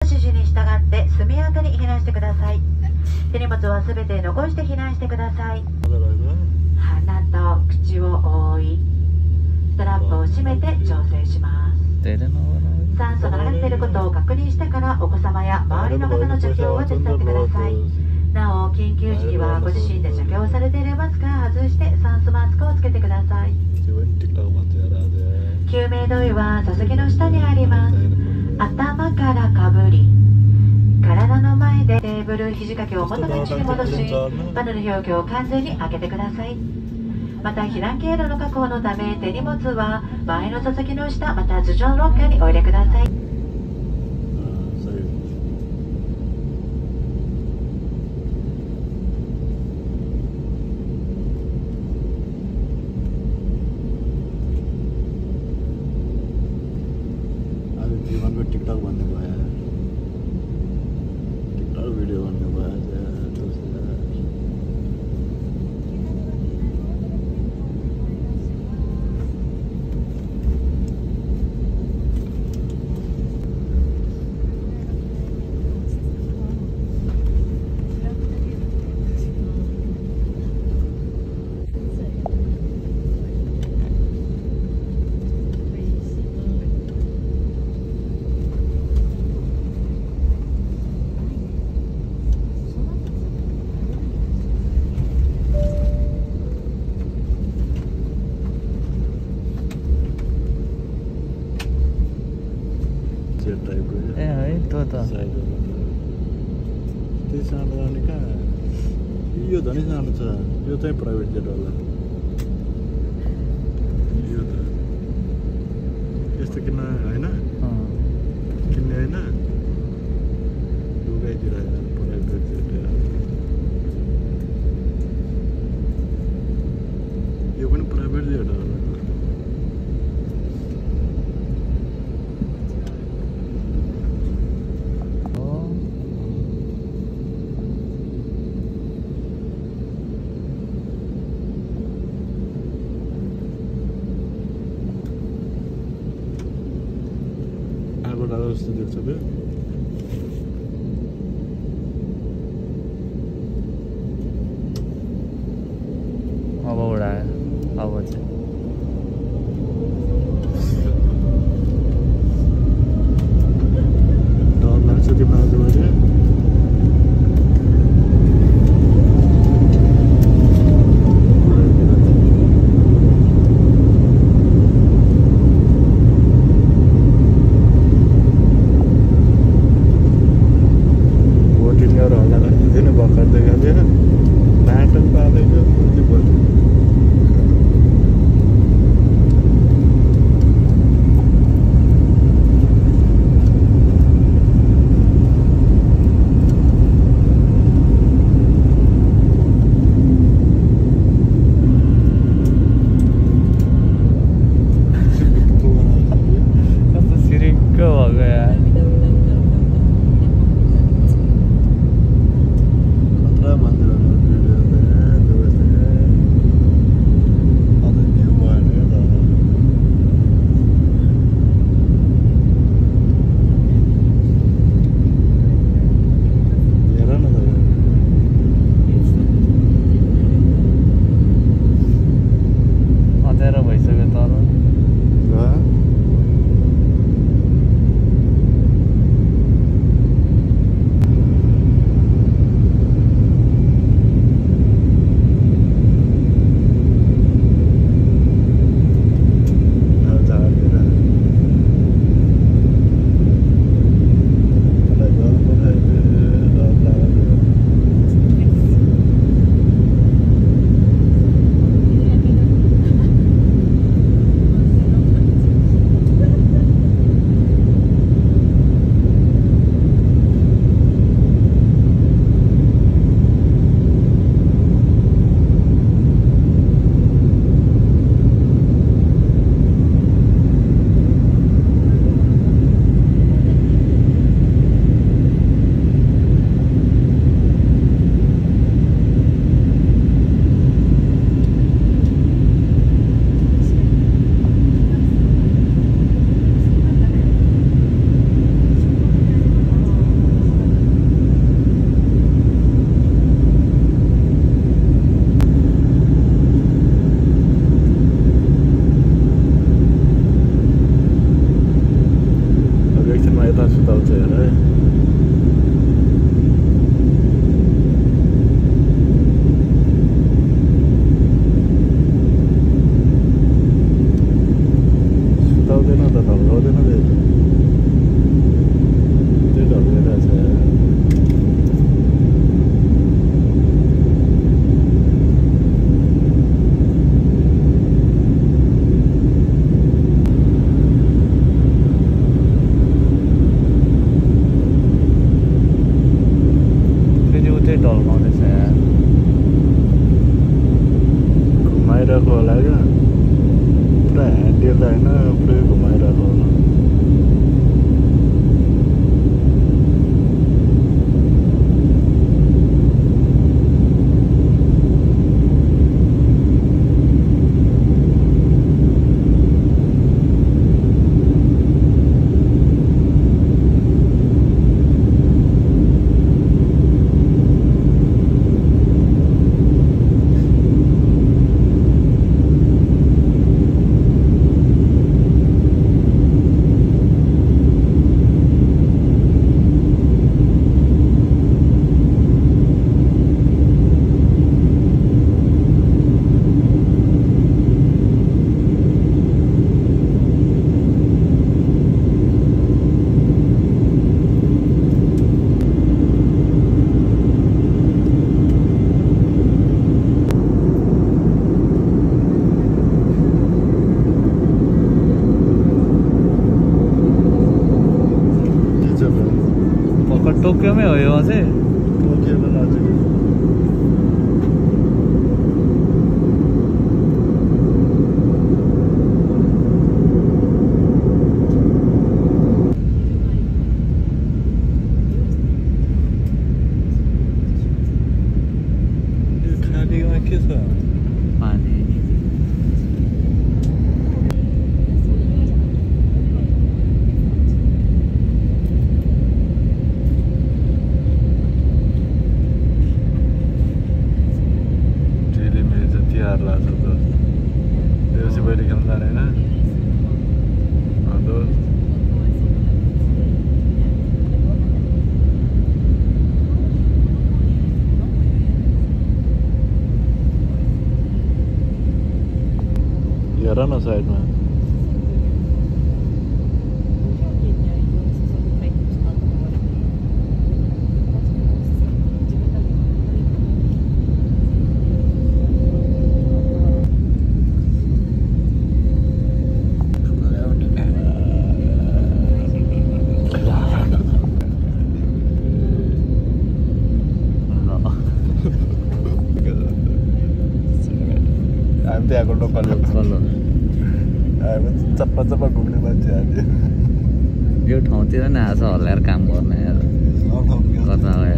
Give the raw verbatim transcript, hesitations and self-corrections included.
指示に従って速やかに避難してください。手荷物はすべて残して避難してください。鼻と口を覆い、ストラップを締めて調整します。酸素が流れていることを確認してからお子様や周りの方の着用を手伝ってください。なお、緊急時にはご自身で着用されているマスクを外して酸素マスクをつけてください。救命胴衣は座席の下にあります。頭からかぶり、体の前でテーブル肘掛けを元の位置に戻し、バネの表記を完全に開けてください。また避難経路の確保のため手荷物は前の座席の下また頭上のロッカーにお入れください。 जीवन में टिकटॉक बनने को आया है, टिकटॉक वीडियो बनने को आया है तो उससे ए है त त त्यही सानो जाने कहाँ यो झनै सानो छ, यो चाहिँ प्राइभेट जेट होला। यो त यस्तो किन होइन, किन्ने होइन, लुगाइतिर प्राइभेट जेट यो पनि प्राइभेट जेट होला। जस्तो देख्छ बे अब उडायो अब चाहिँ डर लाग्छ त्यो मान्छेबाट। पर टोकियोमै हो यो चाहिँ टोकियोको नजिक हेर न साइडमा हामी त्यहाँको लोकल चप्पा चप्पा घुम्ने मान्छे हामी यो ठाउँतिर नि आएको छ हल्लाएर काम गर्ने कता